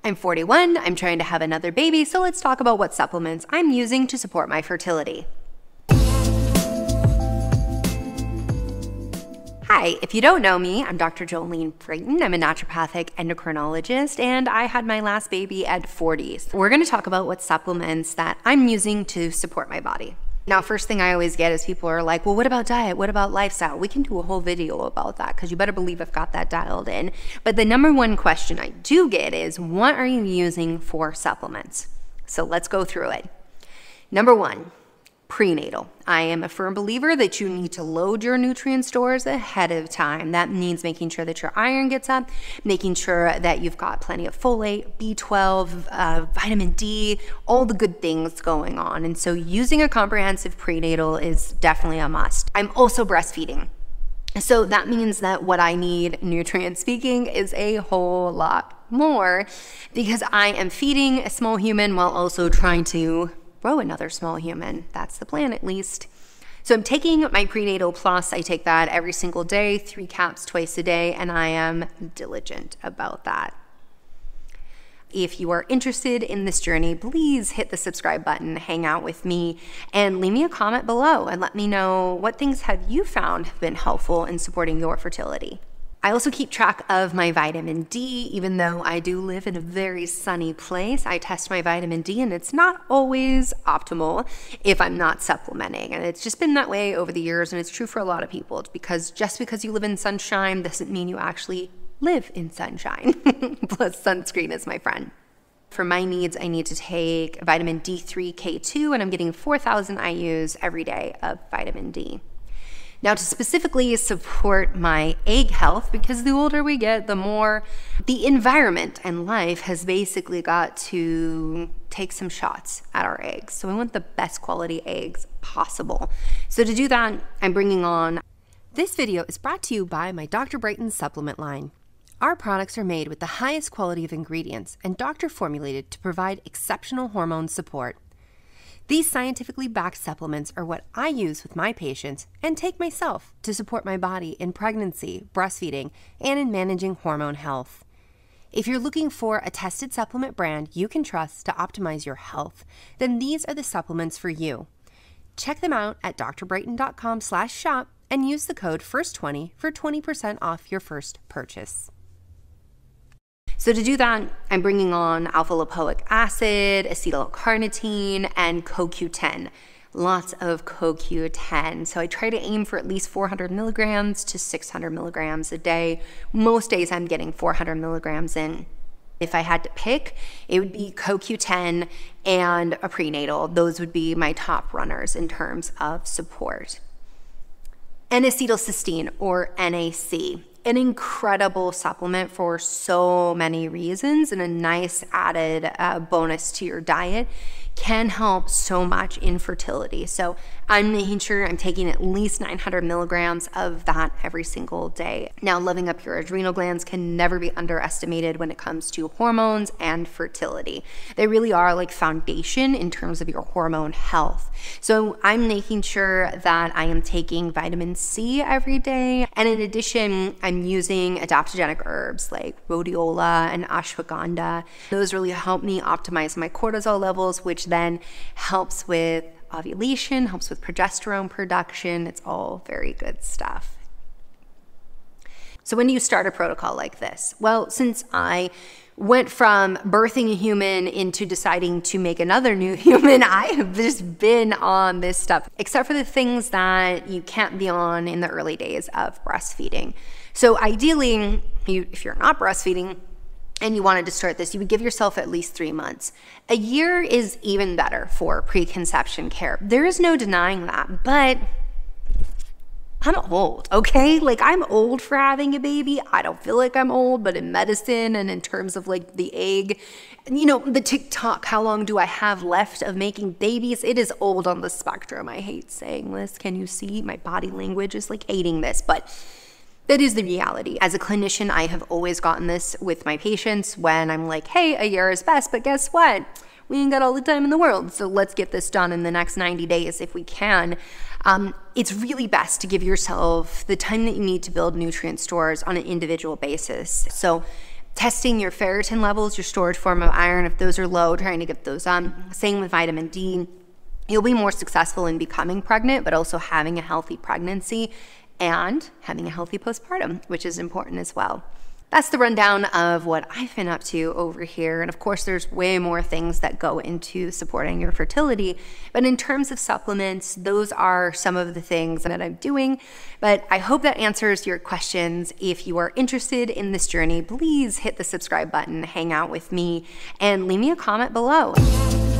I'm 41, I'm trying to have another baby, so let's talk about what supplements I'm using to support my fertility. Hi, if you don't know me, I'm Dr. Jolene Brayton. I'm a naturopathic endocrinologist, and I had my last baby at 40. We're gonna talk about what supplements that I'm using to support my body. Now, first thing I always get is people are like, well, what about diet? What about lifestyle? We can do a whole video about that because you better believe I've got that dialed in. But the number one question I do get is, what are you using for supplements? So let's go through it. Number one, prenatal. I am a firm believer that you need to load your nutrient stores ahead of time. That means making sure that your iron gets up, making sure that you've got plenty of folate, B12, vitamin D, all the good things going on. And so using a comprehensive prenatal is definitely a must. I'm also breastfeeding. So that means that what I need, nutrient speaking, is a whole lot more because I am feeding a small human while also trying to grow another small human. That's the plan, at least. So I'm taking my Prenatal Plus. I take that every single day, 3 caps twice a day, and I am diligent about that. If you are interested in this journey, please hit the subscribe button, hang out with me, and leave me a comment below and let me know what things have you found have been helpful in supporting your fertility. I also keep track of my vitamin D, even though I do live in a very sunny place. I test my vitamin D and it's not always optimal if I'm not supplementing. And it's just been that way over the years, and it's true for a lot of people. It's because just because you live in sunshine doesn't mean you actually live in sunshine. Plus sunscreen is my friend. For my needs, I need to take vitamin D3, K2, and I'm getting 4,000 IUs every day of vitamin D. Now, to specifically support my egg health, because the older we get, the more the environment and life has basically got to take some shots at our eggs. So we want the best quality eggs possible. So to do that, I'm bringing on... This video is brought to you by my Dr. Brayton supplement line. Our products are made with the highest quality of ingredients and doctor formulated to provide exceptional hormone support. These scientifically backed supplements are what I use with my patients and take myself to support my body in pregnancy, breastfeeding, and in managing hormone health. If you're looking for a tested supplement brand you can trust to optimize your health, then these are the supplements for you. Check them out at drbrayton.com/shop and use the code FIRST20 for 20% off your first purchase. So to do that, I'm bringing on alpha lipoic acid, acetyl L-Carnitine, and CoQ10. Lots of CoQ10. So I try to aim for at least 400 milligrams to 600 milligrams a day. Most days I'm getting 400 milligrams in. If I had to pick, it would be CoQ10 and a prenatal. Those would be my top runners in terms of support. N-acetylcysteine, or NAC. An incredible supplement for so many reasons, and a nice added bonus to your diet. Can help so much in fertility. So I'm making sure I'm taking at least 900 milligrams of that every single day. Now, loving up your adrenal glands can never be underestimated when it comes to hormones and fertility. They really are like foundation in terms of your hormone health. So I'm making sure that I am taking vitamin C every day. And in addition, I'm using adaptogenic herbs like rhodiola and ashwagandha. Those really help me optimize my cortisol levels, which then helps with ovulation, helps with progesterone production. It's all very good stuff. So when do you start a protocol like this? Well, since I went from birthing a human into deciding to make another new human, I have just been on this stuff, except for the things that you can't be on in the early days of breastfeeding. So ideally, if you're not breastfeeding, and you wanted to start this, you would give yourself at least 3 months. A year is even better for preconception care. There is no denying that, but I'm old, okay? Like, I'm old for having a baby. I don't feel like I'm old, but in medicine and in terms of like the egg, you know, the TikTok, how long do I have left of making babies? It is old on the spectrum. I hate saying this. Can you see? My body language is like hating this, but that is the reality. As a clinician, I have always gotten this with my patients when I'm like, hey, a year is best, but guess what? We ain't got all the time in the world, so let's get this done in the next 90 days if we can. It's really best to give yourself the time that you need to build nutrient stores on an individual basis. So testing your ferritin levels, your storage form of iron. If those are low, trying to get those up. Same with vitamin D. You'll be more successful in becoming pregnant, but also having a healthy pregnancy and having a healthy postpartum, which is important as well. That's the rundown of what I've been up to over here. And of course, there's way more things that go into supporting your fertility. But in terms of supplements, those are some of the things that I'm doing. But I hope that answers your questions. If you are interested in this journey, please hit the subscribe button, hang out with me, and leave me a comment below.